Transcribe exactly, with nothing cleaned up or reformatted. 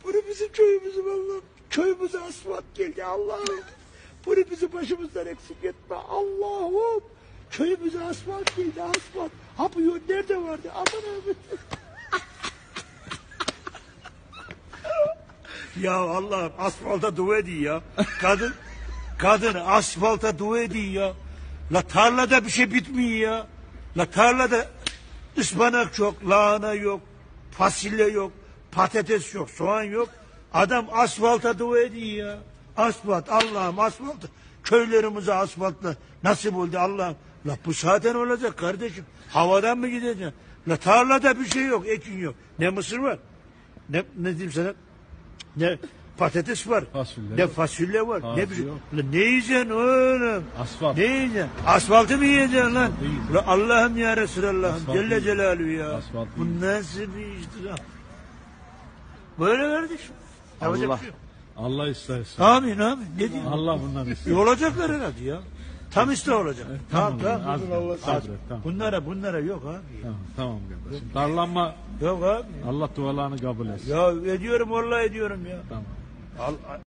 Bunu bizim köyümüzü vallahi. Köyümüze asfalt geldi Allah'ım. Bunu bizi başımızdan eksik etme Allah'ım. Köyümüze asfalt geldi asfalt. Ha bu yol nerede vardı? Aman abi. Ya Allah'ım asfalta dua ediyor ya. Kadın kadın asfalta dua ediyor ya. La tarlada bir şey bitmiyor ya. La tarlada ıspanak yok, lahana yok, fasulye yok, patates yok, soğan yok. Adam asfalta dua ediyor ya. Asfalt Allah'ım asfalt. Köylerimize asfaltla nasip oldu Allah'ım. La bu zaten olacak kardeşim. Havadan mı gideceksin? La tarlada bir şey yok, ekin yok. Ne mısır var? Ne, ne diyeyim sana? Ne patates var, fasulye ne yok. fasulye var, Ağzı ne bir şey. yok. La ne yiyeceksin oğlum? Asfalt. Ne yiyeceksin? Asfaltı mı yiyeceksin lan? Asfalt La Allah'ım ya Resulallah'ım, Asfalt Celle değil. Celaluhu ya. Asfalt Bu değil. nasıl bir iştir ha? Böyle kardeşim. Yapacak Allah bir şey yok. Allah isterse. Amin amin. Ne diyeyim? Allah bundan ister. E, olacaklar herhalde ya. Tam iste olacak. Tamam tamam. tamam. Az- sabret, tamam. Bunlara bunlara yok abi. Ya. Tamam, tamam kardeşim. Darlanma. Yok abi. Allah dualarını kabul etsin. Ya ediyorum vallahi ediyorum ya. Tamam. Al,